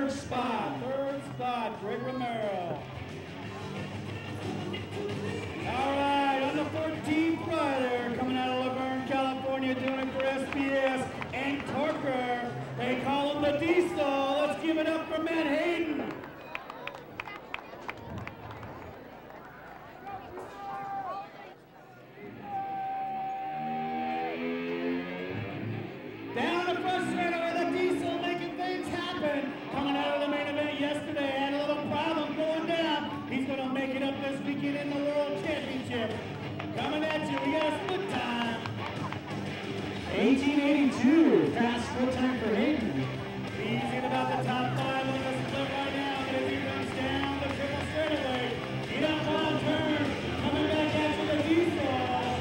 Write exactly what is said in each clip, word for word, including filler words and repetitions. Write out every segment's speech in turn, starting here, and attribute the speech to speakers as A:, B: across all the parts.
A: third spot. Third spot, Greg Romero. All right, on the fourteenth rider, coming out of Laverne, California, doing it for S B S and Torker. They call him the Diesel. Let's give it up for Matt Hadan. Down the front straightaway, the Diesel making things happen. Coming out of the main event yesterday, had a little problem going down. He's going to make it up this weekend in the World Championship. Coming at you, we got a split time.
B: eighteen eighty-two, fast split time for Hadan.
A: He's in about the top five on the split right now, but as he comes down the triple straightaway, he does one turn, coming back after the Diesel.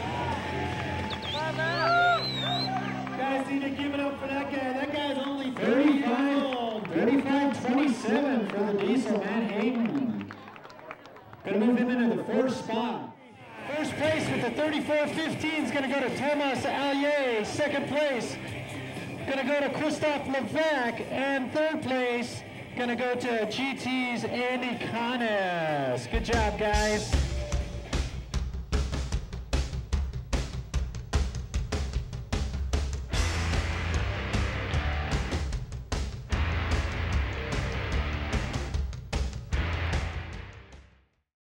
A: Guys need to give it up for that guy. That guy's only thirty-five years old.
B: thirty-five twenty-seven for the Diesel, Matt Hadan. Gonna move him into the first spot.
C: First place with the thirty-four fifteen is going to go to Thomas Allier. Second place going to go to Christophe Levac. And third place going to go to G T's Andy Connes. Good job, guys.